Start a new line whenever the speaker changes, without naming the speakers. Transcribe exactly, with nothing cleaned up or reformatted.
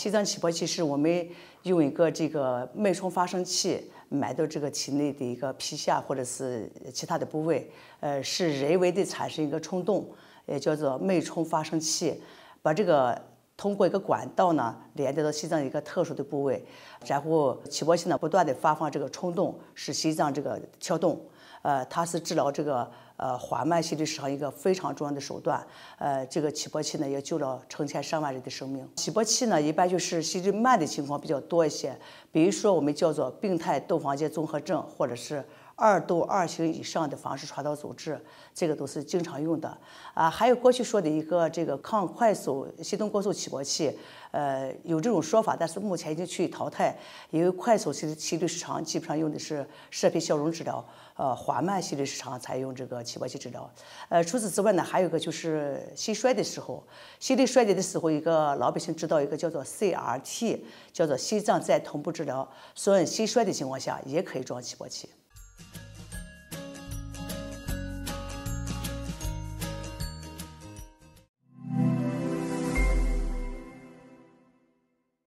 心脏起搏器是我们用一个这个脉冲发生器埋到这个体内的一个皮下或者是其他的部位，呃，是人为的产生一个冲动，也叫做脉冲发生器，把这个通过一个管道呢连接到心脏一个特殊的部位，然后起搏器呢不断的发放这个冲动，使心脏这个跳动。呃，它是治疗这个呃缓慢心律失常一个非常重要的手段。呃，这个起搏器呢也救了成千上万人的生命。起搏器呢一般就是心律慢的情况比较多一些，比如说我们叫做病态窦房结综合症，或者是二窦二型以上的房室传导阻滞，这个都是经常用的。啊，还有过去说的一个这个抗快速心动过速起搏器，呃，有这种说法，但是目前已经趋于淘汰，因为快速心心律失常基本上用的是射频消融治疗，呃，缓慢心律失常才用这个起搏器治疗。呃，除此之外呢，还有一个就是心衰的时候，心力衰竭的时候，一个老百姓知道一个叫做 C R T， 叫做心脏在同步治疗，所以心衰的情况下也可以装起搏器。